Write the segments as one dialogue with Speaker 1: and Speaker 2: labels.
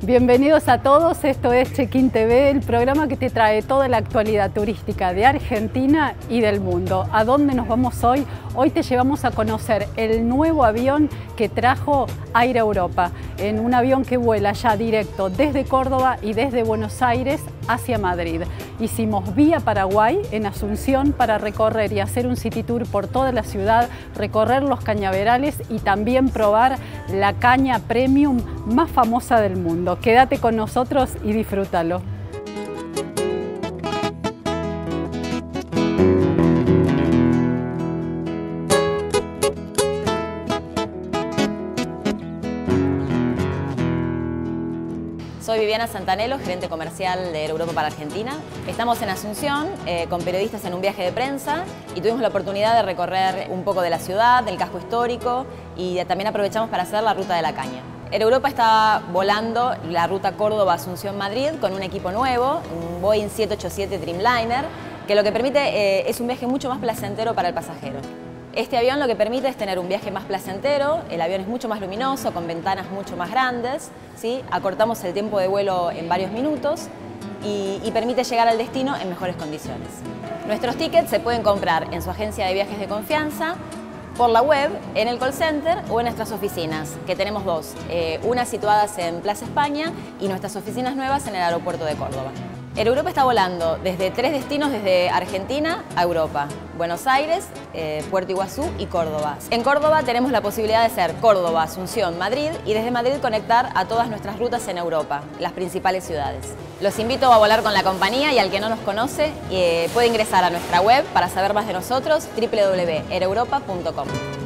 Speaker 1: Bienvenidos a todos, esto es Check-in TV, el programa que te trae toda la actualidad turística de Argentina y del mundo. ¿A dónde nos vamos hoy? Hoy te llevamos a conocer el nuevo avión que trajo Air Europa, en un avión que vuela ya directo desde Córdoba y desde Buenos Aires hacia Madrid. Hicimos vía Paraguay en Asunción para recorrer y hacer un city tour por toda la ciudad, recorrer los cañaverales y también probar la caña premium más famosa del mundo. Quédate con nosotros y disfrútalo.
Speaker 2: Soy Viviana Santanelo, gerente comercial de Air Europa para Argentina. Estamos en Asunción con periodistas en un viaje de prensa y tuvimos la oportunidad de recorrer un poco de la ciudad, del casco histórico y también aprovechamos para hacer la ruta de la caña. Air Europa está volando la ruta Córdoba-Asunción-Madrid con un equipo nuevo, un Boeing 787 Dreamliner, que lo que permite es un viaje mucho más placentero para el pasajero. Este avión lo que permite es tener un viaje más placentero, el avión es mucho más luminoso, con ventanas mucho más grandes, ¿sí? Acortamos el tiempo de vuelo en varios minutos y permite llegar al destino en mejores condiciones. Nuestros tickets se pueden comprar en su agencia de viajes de confianza, por la web, en el call center o en nuestras oficinas, que tenemos dos, unas situadas en Plaza España y nuestras oficinas nuevas en el aeropuerto de Córdoba. Air Europa está volando desde 3 destinos desde Argentina a Europa: Buenos Aires, Puerto Iguazú y Córdoba. En Córdoba tenemos la posibilidad de hacer Córdoba, Asunción, Madrid y desde Madrid conectar a todas nuestras rutas en Europa, las principales ciudades. Los invito a volar con la compañía y al que no nos conoce puede ingresar a nuestra web para saber más de nosotros, www.aireuropa.com.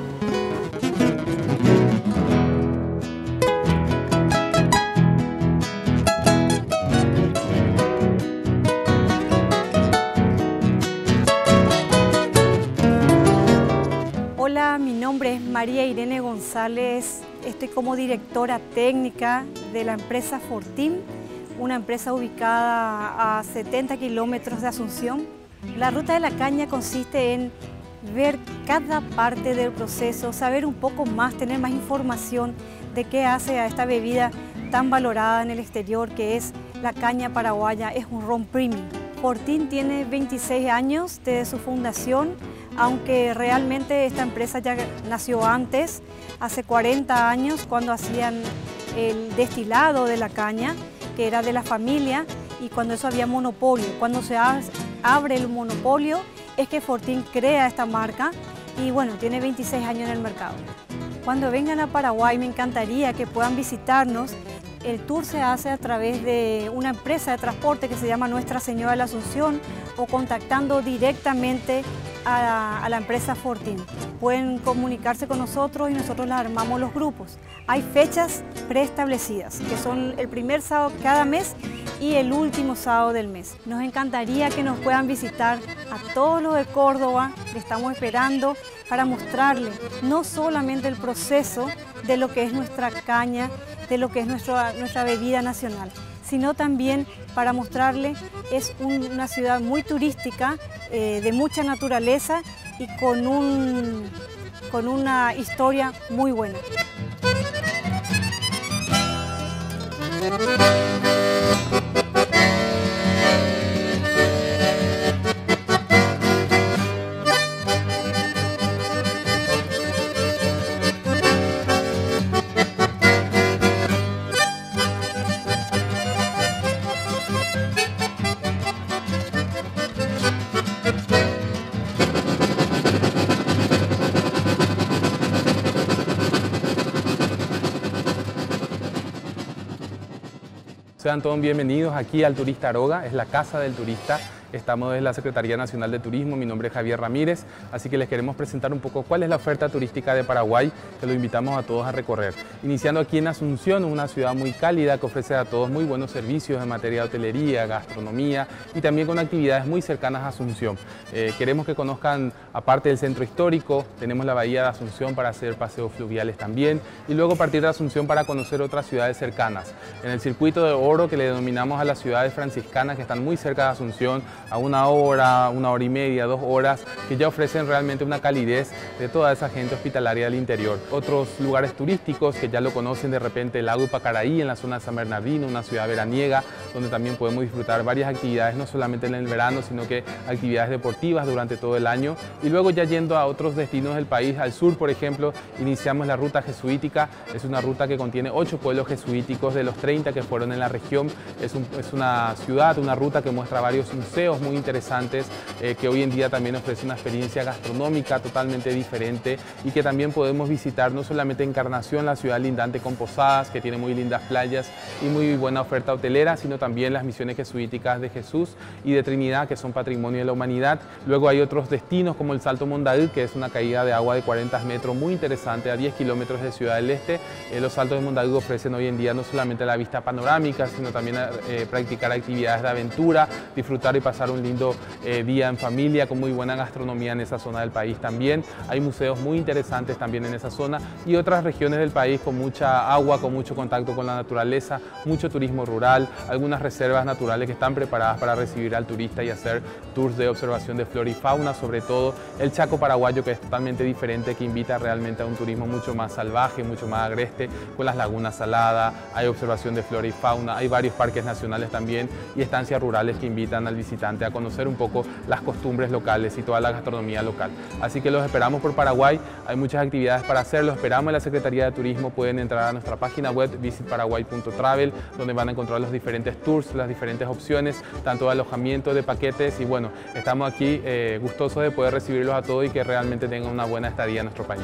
Speaker 3: Hola, mi nombre es María Irene González, estoy como directora técnica de la empresa Fortin, una empresa ubicada a 70 kilómetros de Asunción. La ruta de la caña consiste en ver cada parte del proceso, saber un poco más, tener más información de qué hace a esta bebida tan valorada en el exterior, que es la caña paraguaya, es un ron premium. Fortin tiene 26 años desde su fundación, aunque realmente esta empresa ya nació antes, hace 40 años, cuando hacían el destilado de la caña, que era de la familia, y cuando eso había monopolio. Cuando se abre el monopolio es que Fortin crea esta marca y bueno, tiene 26 años en el mercado. Cuando vengan a Paraguay me encantaría que puedan visitarnos. El tour se hace a través de una empresa de transporte que se llama Nuestra Señora de la Asunción o contactando directamente a la empresa Fortin. Pueden comunicarse con nosotros y nosotros les armamos los grupos. Hay fechas preestablecidas, que son el primer sábado cada mes y el último sábado del mes. Nos encantaría que nos puedan visitar a todos los de Córdoba, que estamos esperando para mostrarles no solamente el proceso de lo que es nuestra caña, de lo que es nuestra bebida nacional, sino también para mostrarle es una ciudad muy turística, de mucha naturaleza y con una historia muy buena.
Speaker 4: Sean todos bienvenidos aquí al Turista Aroga, es la casa del turista. Estamos desde la Secretaría Nacional de Turismo, mi nombre es Javier Ramírez, así que les queremos presentar un poco cuál es la oferta turística de Paraguay, que lo invitamos a todos a recorrer. Iniciando aquí en Asunción, una ciudad muy cálida que ofrece a todos muy buenos servicios en materia de hotelería, gastronomía y también con actividades muy cercanas a Asunción. Queremos que conozcan, aparte del centro histórico, tenemos la bahía de Asunción para hacer paseos fluviales también y luego partir de Asunción para conocer otras ciudades cercanas. En el circuito de oro que le denominamos a las ciudades franciscanas que están muy cerca de Asunción, a 1 hora, 1 hora y media, 2 horas, que ya ofrecen realmente una calidez de toda esa gente hospitalaria del interior. Otros lugares turísticos que ya lo conocen de repente, el lago de Pacaraí en la zona de San Bernardino, una ciudad veraniega, donde también podemos disfrutar varias actividades, no solamente en el verano, sino que actividades deportivas durante todo el año. Y luego ya yendo a otros destinos del país, al sur por ejemplo, iniciamos la ruta jesuítica. Es una ruta que contiene 8 pueblos jesuíticos de los 30 que fueron en la región. Es una ciudad, una ruta que muestra varios museos muy interesantes, que hoy en día también ofrece una experiencia gastronómica totalmente diferente y que también podemos visitar no solamente Encarnación, la ciudad lindante con Posadas, que tiene muy lindas playas y muy buena oferta hotelera, sino también las misiones jesuíticas de Jesús y de Trinidad, que son patrimonio de la humanidad. Luego hay otros destinos como el Salto Mondaú, que es una caída de agua de 40 metros muy interesante a 10 kilómetros de Ciudad del Este. Los saltos de Mondaú ofrecen hoy en día no solamente la vista panorámica, sino también practicar actividades de aventura, disfrutar y pasar un lindo día en familia con muy buena gastronomía en esa zona del país también. Hay museos muy interesantes también en esa zona y otras regiones del país con mucha agua, con mucho contacto con la naturaleza, mucho turismo rural, algunas reservas naturales que están preparadas para recibir al turista y hacer tours de observación de flora y fauna, sobre todo el Chaco paraguayo, que es totalmente diferente, que invita realmente a un turismo mucho más salvaje, mucho más agreste, con las lagunas saladas, hay observación de flora y fauna, hay varios parques nacionales también y estancias rurales que invitan al visitante a conocer un poco las costumbres locales y toda la gastronomía local. Así que los esperamos por Paraguay, hay muchas actividades para hacer, los esperamos en la Secretaría de Turismo. Pueden entrar a nuestra página web visitparaguay.travel, donde van a encontrar los diferentes tours, las diferentes opciones, tanto de alojamiento, de paquetes, y bueno, estamos aquí gustosos de poder recibirlos a todos y que realmente tengan una buena estadía en nuestro país.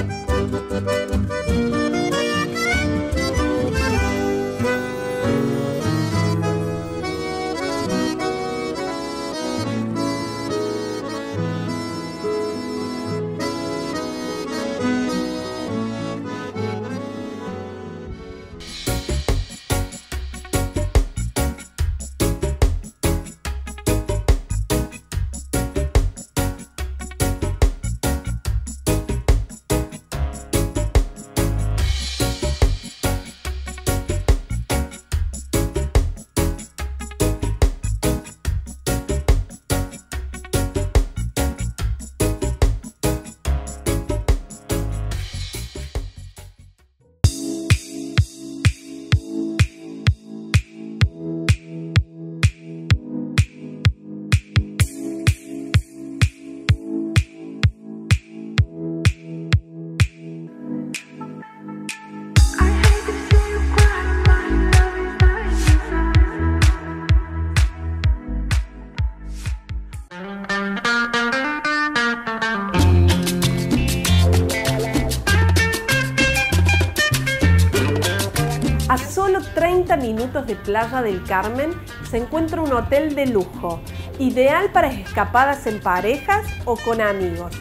Speaker 5: A solo 30 minutos de Playa del Carmen se encuentra un hotel de lujo, ideal para escapadas en parejas o con amigos.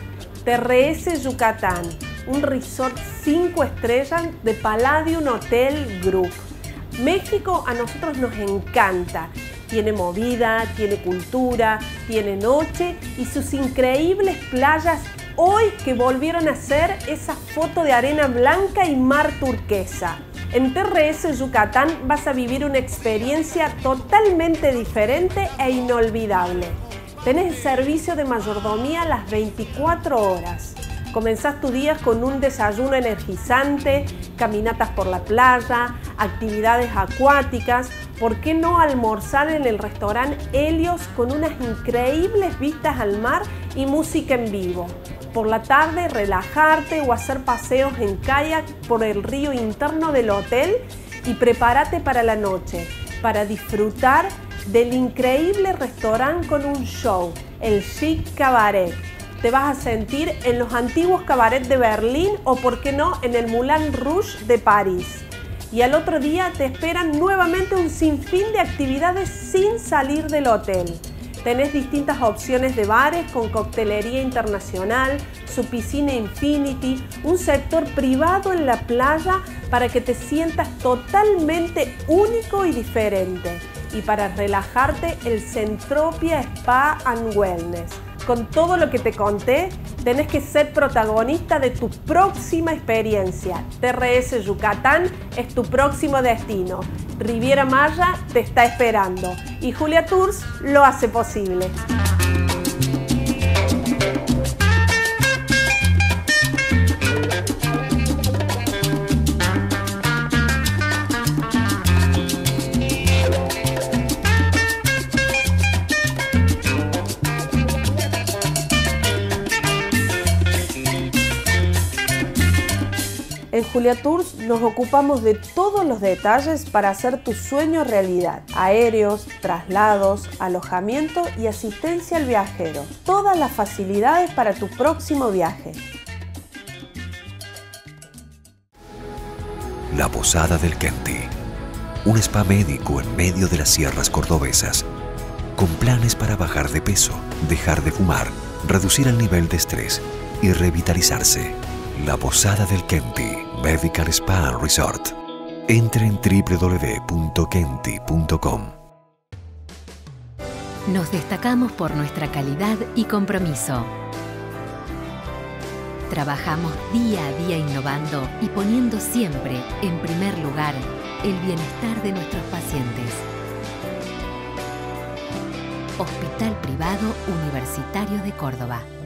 Speaker 5: TRS Yucatán, un resort 5 estrellas de Palladium Hotel Group. México a nosotros nos encanta. Tiene movida, tiene cultura, tiene noche y sus increíbles playas hoy que volvieron a ser esa foto de arena blanca y mar turquesa. En TRS Yucatán vas a vivir una experiencia totalmente diferente e inolvidable. Tenés servicio de mayordomía las 24 horas. Comenzás tus días con un desayuno energizante, caminatas por la playa, actividades acuáticas. ¿Por qué no almorzar en el restaurante Helios con unas increíbles vistas al mar y música en vivo? Por la tarde, relajarte o hacer paseos en kayak por el río interno del hotel y prepárate para la noche, para disfrutar del increíble restaurante con un show, el Chic Cabaret. Te vas a sentir en los antiguos cabarets de Berlín o, por qué no, en el Moulin Rouge de París. Y al otro día te esperan nuevamente un sinfín de actividades sin salir del hotel. Tenés distintas opciones de bares con coctelería internacional, su piscina Infinity, un sector privado en la playa para que te sientas totalmente único y diferente. Y para relajarte, el Centropia Spa and Wellness. Con todo lo que te conté, tenés que ser protagonista de tu próxima experiencia. TRS Yucatán es tu próximo destino. Riviera Maya te está esperando y Julia Tours lo hace posible. En Julia Tours nos ocupamos de todos los detalles para hacer tu sueño realidad. Aéreos, traslados, alojamiento y asistencia al viajero. Todas las facilidades para tu próximo viaje.
Speaker 6: La Posada del Kenti. Un spa médico en medio de las sierras cordobesas. Con planes para bajar de peso, dejar de fumar, reducir el nivel de estrés y revitalizarse. La Posada del Kenti Medical Spa Resort. Entre en www.kenti.com.
Speaker 7: Nos destacamos por nuestra calidad y compromiso. Trabajamos día a día innovando y poniendo siempre en primer lugar el bienestar de nuestros pacientes. Hospital Privado Universitario de Córdoba.